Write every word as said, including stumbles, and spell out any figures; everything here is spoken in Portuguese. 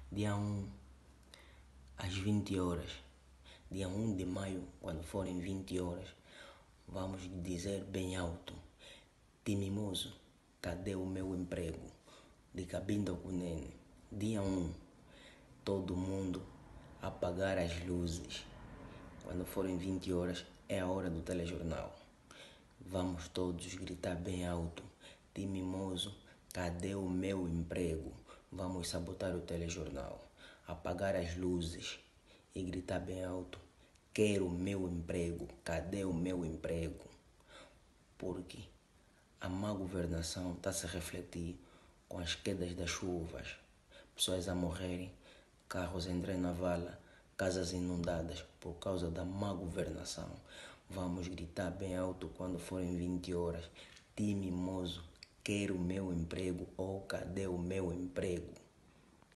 Dia um, às vinte horas. Dia um de maio, quando forem vinte horas, vamos dizer bem alto: Timimoso, cadê o meu emprego? De Cabinda Cunene. Dia um, todo mundo apagar as luzes. Quando forem vinte horas, é a hora do telejornal. Vamos todos gritar bem alto: Timimoso, cadê o meu emprego? Vamos sabotar o telejornal, apagar as luzes e gritar bem alto: quero o meu emprego, cadê o meu emprego? Porque a má governação está a se refletir com as quedas das chuvas, pessoas a morrerem, carros a entrarem na vala, casas inundadas por causa da má governação. Vamos gritar bem alto quando forem vinte horas: Timimoso, quero o meu emprego ou cadê o meu emprego?